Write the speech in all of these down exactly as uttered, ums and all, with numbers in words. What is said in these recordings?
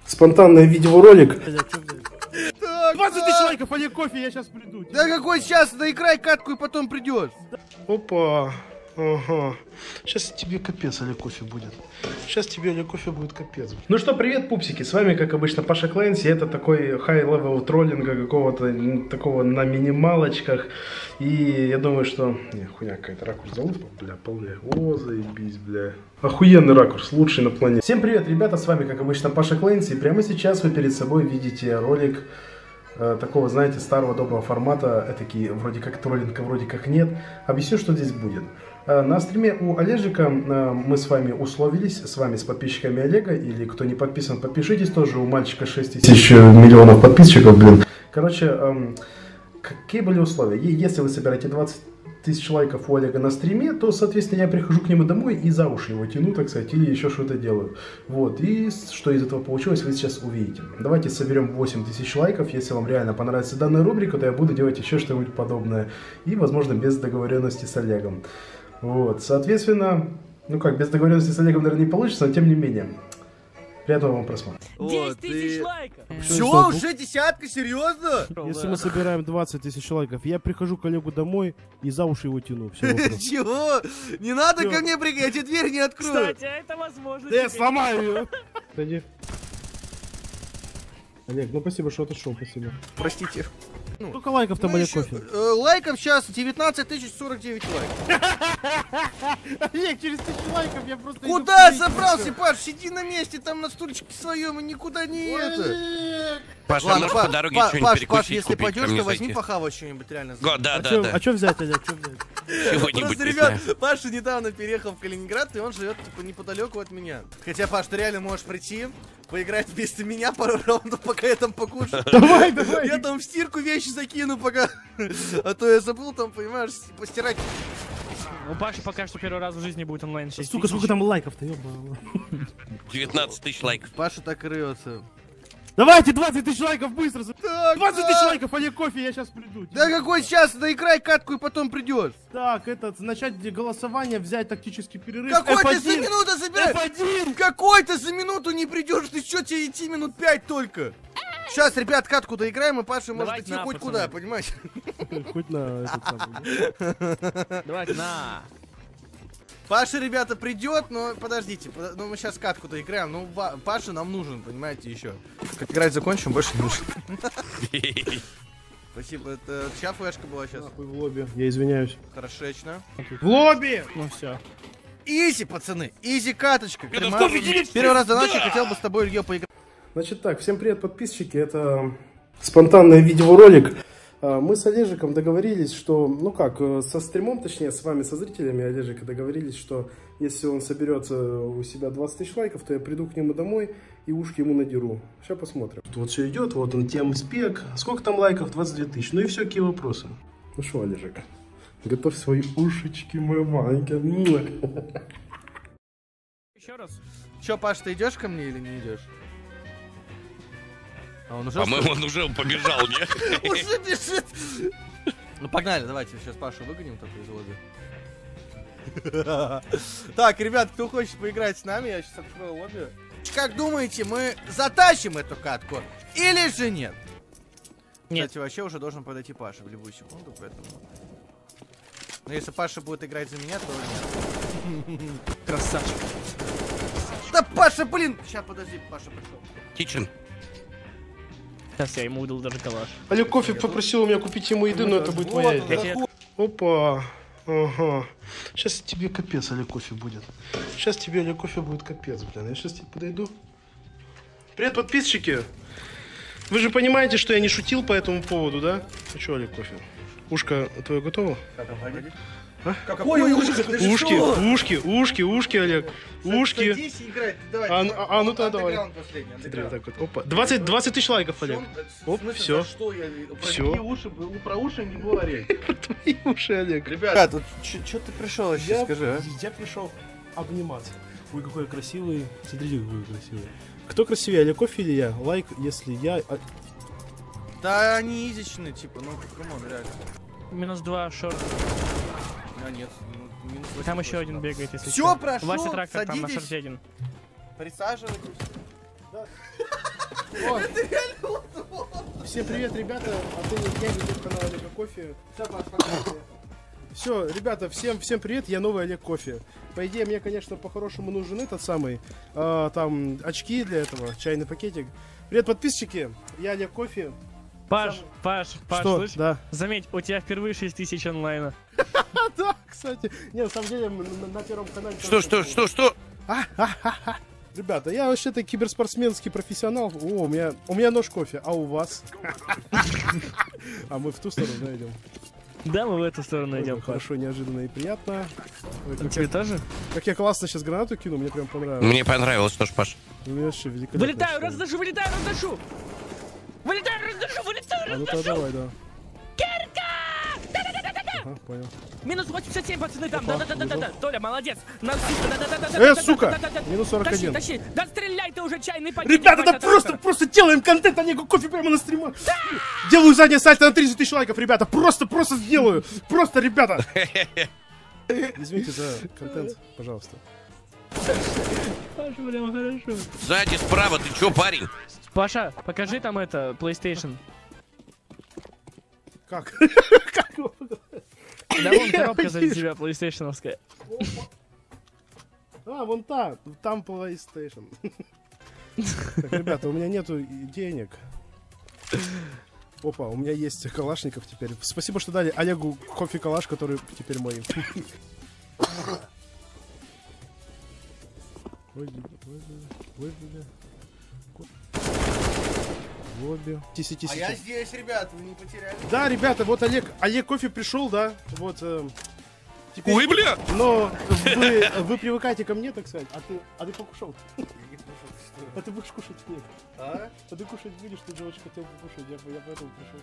Спонтанный видеоролик. двадцать тысяч лайков, Олег, кофе, я сейчас приду. Да какой сейчас? Доиграй катку и потом придешь. Опа. Ага. Сейчас тебе капец, Олег, кофе будет. Сейчас тебе, Олег, кофе будет капец. Ну что, привет, пупсики. С вами, как обычно, Паша Клэнси. Это такой хай-левел троллинга какого-то такого на минималочках. И я думаю, что... Не, хуйня какая-то, ракурс залупа, бля, полная. О, заебись, бля. Охуенный ракурс, лучший на планете. Всем привет, ребята, с вами, как обычно, Паша Клэнси. И прямо сейчас вы перед собой видите ролик э, такого, знаете, старого доброго формата. Этакий, вроде как троллинга, вроде как нет. Объясню, что здесь будет. На стриме у Олежика мы с вами условились, с вами, с подписчиками Олега, или кто не подписан, подпишитесь тоже, у мальчика шесть тысяч миллионов подписчиков, блин. Короче, эм, какие были условия? Если вы собираете двадцать тысяч лайков у Олега на стриме, то, соответственно, я прихожу к нему домой и за уши его тяну, так сказать, или еще что-то делаю. Вот, и что из этого получилось, вы сейчас увидите. Давайте соберем восемь тысяч лайков, если вам реально понравится данная рубрика, то я буду делать еще что-нибудь подобное, и, возможно, без договоренности с Олегом. Вот, соответственно, ну как, без договоренности с Олегом, наверное, не получится, но тем не менее. Приятного вам просмотра. десять тысяч лайков! Все, уже десятка, серьезно? Если мы собираем двадцать тысяч лайков, я прихожу к Олегу домой и за уши его тяну. Чего? Не надо ко мне прыгать, я тебе дверь не открою. Кстати, а это возможно. Да я сломаю ее. Пойди. Олег, ну спасибо, что отошел, спасибо. Простите. Сколько лайков там, Ну, Олег, еще, кофе? э, лайков сейчас девятнадцать тысяч сорок девять лайков. Олег, через тысячу лайков я просто... Куда собрался, Паш? Сиди на месте, там на стульчике своем, и никуда не это. Паша, Ладно, можешь Па- по дороге Па- что-нибудь Паш, перекусить, Паш, если купить, пойдешь, ко то мне возьми зайти? похавать что-нибудь реально. Го, да, А да, чё, да. а что взять, Олег, что взять? Чего-нибудь, Просто, не ребят, знаю. Паша недавно переехал в Калининград, и он живет типа неподалеку от меня. Хотя, Паш, ты реально можешь прийти, поиграть вместо меня пару раундов, пока я там покушаю. Давай, давай. Я там в стирку вещи закину пока. А то я забыл там, понимаешь, постирать. У Паши пока что первый раз в жизни будет онлайн шесть Сука, сколько там лайков-то, ёбаный. девятнадцать тысяч лайков. Паша так и рвется. Давайте двадцать тысяч лайков быстро! Так, двадцать тысяч да. лайков, Олег, кофе, я сейчас приду. Да какой сейчас? Доиграй катку и потом придешь. Так, этот, начать голосование, взять тактический перерыв. Какой ты эф за один. минуту забираешь? эф один! Какой ты за минуту не придешь? Ты что, тебе идти минут пять только? Сейчас, ребят, катку доиграем, и Паша может Давайте идти на, хоть пацаны. куда, понимаете? Хоть на этот самый. Давайте на. Паша, ребята, придет, но подождите, под- ну мы сейчас катку доиграем, ну Ва- Паша нам нужен, понимаете, еще. Как играть закончим, больше не нужен. Спасибо, это чья флешка была сейчас? Нахуй в лобби, я извиняюсь. Хорошечно. В лобби! Ну все. Изи, пацаны, изи каточка. Это Крема. кофе делись? Первый раз за ночь я хотел бы с тобой, Илья, поиграть. Значит так, всем привет, подписчики. Это спонтанный видеоролик. А, Мы с Олежиком договорились, что, ну как, э, со стримом, точнее, с вами, со зрителями Олежика договорились, что если он соберет у себя двадцать тысяч лайков, то я приду к нему домой и ушки ему надеру. Сейчас посмотрим. Вот все идет, вот он, тем спек. Сколько там лайков? двадцать две тысячи. Ну и все, какие вопросы? Ну что, Олежик, готовь свои ушечки, мои маленькие. Еще раз. Че, Паш, ты идешь ко мне или не идешь? А он уже По-моему, он уже побежал, не? уже бежит. Ну погнали, давайте сейчас Пашу выгоним только из лобби. Так, ребят, кто хочет поиграть с нами, я сейчас открою лобби. Как думаете, мы затащим эту катку или же нет? Нет. Кстати, вообще уже должен подойти Паша в любую секунду, поэтому... Но если Паша будет играть за меня, то нет. Красавчик. Да Паша, блин! Сейчас, подожди, Паша пришел. Кичен. Сейчас я ему выдал даже калаш. Олег кофе попросил у меня купить ему еды, но это будет моя еда. Хотя- Опа. Ага. Сейчас тебе капец, Олег, кофе будет. Сейчас тебе, Олег, кофе будет капец, блин. Я сейчас тебе подойду. Привет, подписчики. Вы же понимаете, что я не шутил по этому поводу, да? Ну что, Олег, кофе? Ушко твое готово? А? Какой ушко? Ты же Ушки, что? ушки, ушки, ушки, Олег. Ушки. Садись и играй, давай. А, ну- а, а ну то давай. Андеграунд последний, Смотри, андеграунд. вот так вот. Опа. двадцать, двадцать тысяч лайков, Олег. В Оп, смысле, всё. за что я про Всё. какие уши, про уши не говори. Твои уши, Олег. Ребят, вот что ты пришел вообще, Я, скажи, а? я пришел обниматься. Ой, какой я красивый. Смотрите, какой я красивый. Кто красивее, Олег кофе или я? Лайк, если я... а- Да они изичные, типа, ну камон, реально. Минус два шорт. А нет, ну, минус Там восемь еще один точно. бегает, если Всё, что. прошу, Вася трактор там на садитесь. шорте один. Присаживайтесь. Всем привет, ребята. А ты я YouTube канал Олега Кофе. Все, ребята, всем, всем привет, я новый Олег Кофе. По идее, мне, конечно, по-хорошему нужен этот самый, э, там, очки для этого, чайный пакетик. Привет, подписчики, я Олег Кофе. Паш, Самый... Паш, Паш, Что? слышь? Да. Заметь, у тебя впервые шесть тысяч онлайна. Да, кстати. Не, на самом деле, на, на первом канале... Что, что, что, что? Ребята, я вообще-то киберспортсменский профессионал. О, у меня, у меня нож кофе, а у вас? А мы в ту сторону идем. Да, мы в эту сторону идем. Хорошо, неожиданно и приятно. Ой, как, Тебе я, тоже? как я классно сейчас гранату кину, мне прям понравилось. Мне понравилось тоже, Паш. Мне вообще великолепно. Вылетаю, разношу, вылетаю, разношу! Вылетаю, разношу, вылетаю, А ну-ка, разношу! давай, да. Кирка! Ага, понял. Минус восемьдесят семь, пацаны, там, Опа, да-да-да-да-да. Толя, молодец. На- Э, сука! Минус сорок один. Тащи, тащи. Да стреляй ты уже, чайный пакет. Ребята, да просто, просто делаем контент, Олегу Кофе прямо на стримах. Делаю заднее сальто на тридцать тысяч лайков, ребята. Просто, просто сделаю. Просто, ребята. Извините за контент, пожалуйста. Паша, прям хорошо. Сзади, справа, ты чё, парень? Паша, покажи там это, PlayStation. Как? Да вон коробка за тебя, PlayStation-овская. А, вон та, там PlayStation. Так, ребята, у меня нету денег. Опа, у меня есть калашников теперь. Спасибо, что дали Олегу Кофе калаш, который теперь мой. Ой, ой, ой, лобби. Тиси, тиси, А я здесь, ребят, вы не потеряли. Да, ребята, вот Олег, Олег Кофе пришел, да, вот. Э, теперь... Ой, бля! Но вы, вы привыкаете ко мне, так сказать, а ты, а ты покушал? Я не слушал, что. А ты будешь кушать нет? А? А ты кушать будешь, ты же очень хотел покушать, я, я поэтому пришел.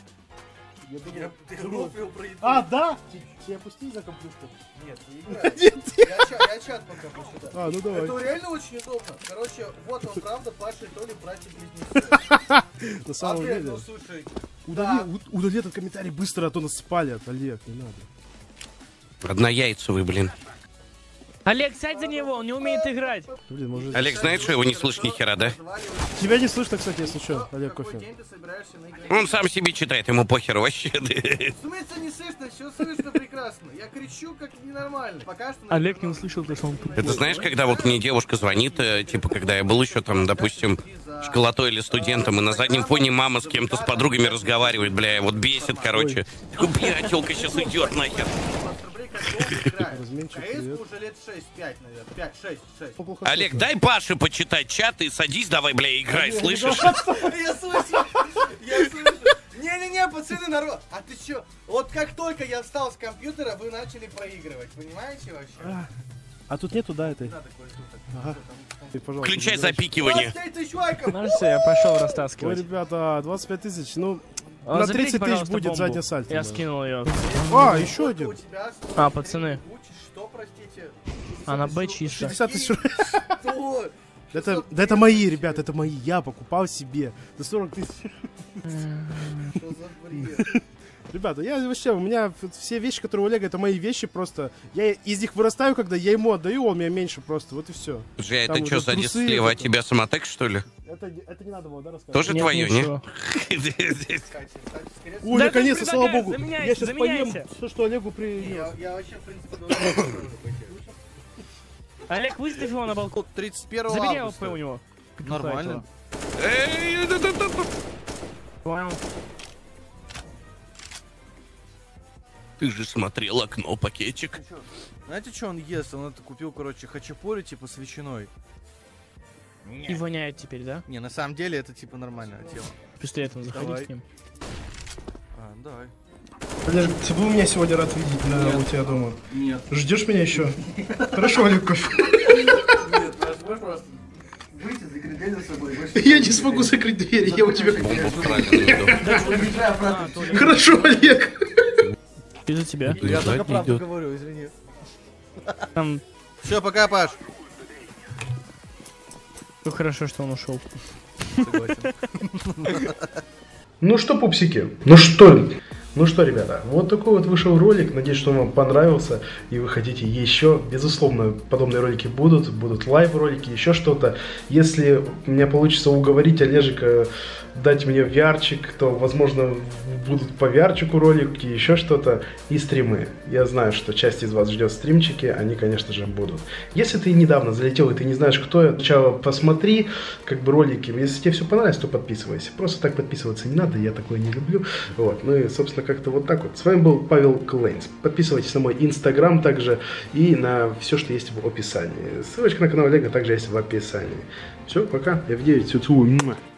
Я думал, Я, ты думал- рофлил про еду. А, да? Тебе опустить за компьютер? Нет, не играй. Нет, Я чат, я чат пока посюда. А, ну давай. Это реально очень удобно. Короче, вот он, правда, Паша и Толя братья-близнецы. На самом Ответ, деле. ну слушай. Удали, да. у- удали этот комментарий быстро, а то нас спалят, Олег, не надо. Однояйцевый, блин. Олег, сядь за него, он не умеет играть. Блин, может... Олег, знаешь, что его не слышно ни хера, да? Тебя не слышно, кстати, если что, Олег В какой Кофе. день ты собираешься на игры? Он сам себе читает, ему похер вообще. Разумеется, не слышно, все слышно прекрасно. Я кричу как ненормально. Пока что... на Олег не интернете. услышал, то что он... Это знаешь, когда вот мне девушка звонит, э, типа, когда я был еще там, допустим, школотой или студентом, и на заднем фоне мама с кем-то, с подругами разговаривает, бля, вот бесит, короче. Бля, телка сейчас уйдет нахер. Разменчик, КС привет. уже лет шесть-пять, наверное. пять шесть шесть. Плохо Олег, слышно. дай Паше почитать чат и садись давай, бля, играй, слышишь? Я слышу, я слышу. Не-не-не, пацаны, народ. А ты чё? Вот как только я встал с компьютера, вы начали проигрывать. Понимаете вообще? А тут нету, да, этой? Надо кое-что так. Ага. Ты, пожалуйста, Включай забирай. запикивание. двадцать пять тысяч лайков! Ну все, я пошел Ой, растаскивать. ребята, двадцать пять тысяч, ну... А, на заберите, тридцать тысяч пожалуйста, будет бомбу. задняя сальто. Я наверное. скинул ее. А, еще У один. тебя А, пацаны. Что, простите? А на Б чисто. шестьдесят тысяч. Что? Это, да это мои, ребят, это мои. Я покупал себе за сорок тысяч. Что за бред? Ребята, я вообще, у меня все вещи, которые у Олега, это мои вещи просто. Я из них вырастаю, когда я ему отдаю, он меня меньше просто. Вот и все. Слушай, а Там это что, вот сзади трусы, слева вот от это. тебя самотек, что ли? Это, это не надо было, да, рассказывать? Тоже Нет, твое, не? ничего. Кстати, кстати, скорее всего, Ой, Да наконец-то, ты слава предлагаешь, богу. заменяйся, Я сейчас поем заменяйся. все, что Олегу я, принес. я вообще, в принципе, должен уже пойти. Олег, выставь его на балкон. тридцать первого Забери августа. АВП у него. Нормально. Эй, да-да-да-да. Понял. Ты же смотрел окно, пакетик. Знаете, что он ест? Он это купил, короче, хачапури, типа, с ветчиной. И воняет теперь, да? Не, на самом деле, это, типа, нормальное тело. Пистолетом заходи Давай. к ним. А, давай. Олег, ты был меня сегодня рад видеть на, у тебя дома? Нет. Ждешь меня еще? Хорошо, Олег Кофе. Нет, можешь просто выйти, закрыть дверь за собой. Я не смогу закрыть дверь, я у тебя... Бомбу в правильную. А, Толя, Хорошо, Олег. из-за тебя. Я только Задний правду идет. говорю, извини. Там, Все, пока, Паш. ну хорошо, что он ушел. Согласен. Ну что, пупсики, ну что, Ну что, ребята, вот такой вот вышел ролик. Надеюсь, что он вам понравился и вы хотите еще. Безусловно, подобные ролики будут, будут лайв-ролики, еще что-то. Если у меня получится уговорить Олежика дать мне ви ар-чик, то, возможно, будут по ви ар-чику ролики, еще что-то и стримы. Я знаю, что часть из вас ждет стримчики, они, конечно же, будут. Если ты недавно залетел и ты не знаешь, кто я, сначала посмотри, как бы, ролики. Если тебе все понравилось, то подписывайся. Просто так подписываться не надо, я такое не люблю. Вот, ну и, собственно, как-то вот так вот. С вами был Павел Клейнс. Подписывайтесь на мой инстаграм также и на все, что есть в описании. Ссылочка на канал Олега также есть в описании. Все, пока. эф девять, все, целую.